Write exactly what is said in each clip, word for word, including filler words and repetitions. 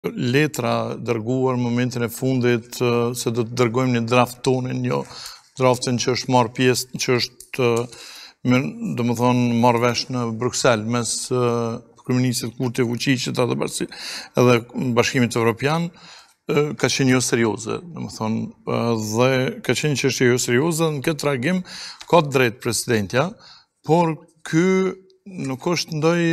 letra dërguar në momentin e fundit se do të dërgojmë një draft tonin, jo draftin që është marrë pjesë, që është do më thonë marrë vesh në Bruxelles mes kryeministit Kurti Vučićit edhe Bashkimit Evropian, ka qenë jo serioze, do më thonë, dhe ka qenë që është jo serioze, në këtë reagim ka të drejtë presidentja, por ky nuk është ndoj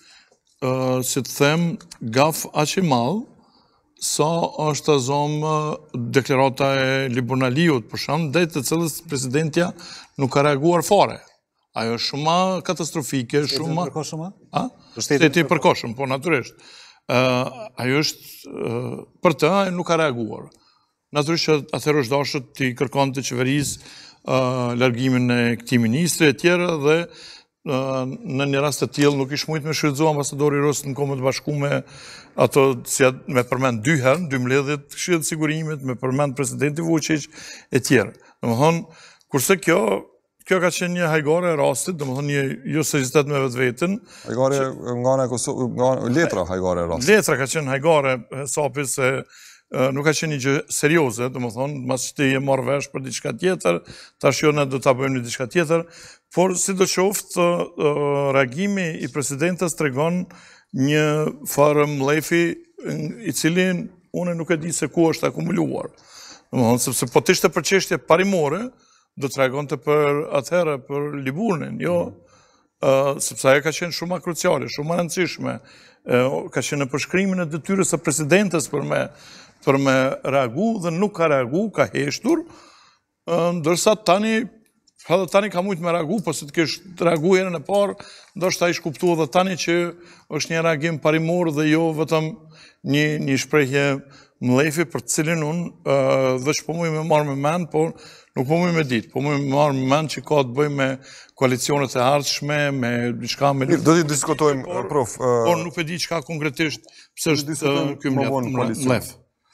si të them, gaf aq i madh, sa është të zomë deklarata e Liburnaliut, për shumë, dhe të cilës presidentja nuk ka reaguar fare. Ajo është shumë katastrofike, shumë... Shteti përkohshëm? A? Shteti përkohshëm, po naturisht. Ajo është për të, ajo nuk ka reaguar. Naturisht që atëherë është dashur të kërkon të qeverisë largimin e këtij ministri e tjera dhe në një rast të tillë nuk ish mujt me shfrytëzu ambasadori rus në Kombët e Bashkuara ato si me përmend dy herë, dy mbledhjet të Këshillit të Sigurimit, me përmend presidenti Vučić e tjerë. Domethënë, kurse kjo kjo ka qenë një hajgare e rastit, domethënë një jo seriozitet me vetveten. Hajgare nga ana e Kosovës, nga letra hajgare e rastit. Letra ka qenë hajgare hesapi se nuk ka qenë një gjë serioze, domethënë, mas që je marrë vesh për diçka tjetër, tash jo ne do ta bëjmë një diçka tjetër, por sidoqoftë reagimi i presidentes tregon një farë mlefi i cili unë nuk e di se ku është akumuluar. Domethënë, sepse po të ishte për çështje parimore, do të reagonte për atëherë për Liburnin, jo, sepse ajo ka qenë shumë kruciale, shumë e rëndësishme, ka qenë në përshkrimin e detyrës së presidentes për me për me reagu dhe nuk ka reagu, ka heshtur, ndërsa tani, edhe tani ka mujtë me reagu, po se të kesh reagu herën e parë, ndoshta ta ish kuptua dhe tani që është një reagim parimor dhe jo vetëm një, një shprehje mlefi për cilin unë dhe që po mujë me marrë me men, por nuk po mujë me ditë, po mujë me marrë me men që ka të bëjë me koalicionet e ardhshme, me diçka me... Do t'i diskutojmë, prof... Por nuk e di çka konkretisht, pëse është kjo mlef.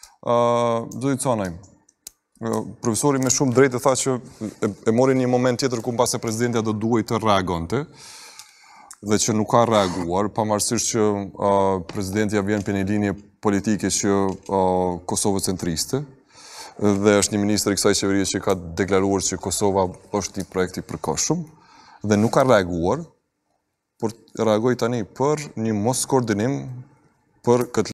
Do t'i canaj, profesori me shumë drejtë tha që e mori një moment tjetër ku pas e presidentja do duhej të reagonte dhe që nuk ka reaguar, pavarësisht që presidentja vjen për një linje politike që Kosovë centriste dhe është një ministër i kësaj qeverie që ka deklaruar që Kosova është një projekt i përkohshëm dhe nuk ka reaguar, por reagoi tani për një mos koordinim për këtë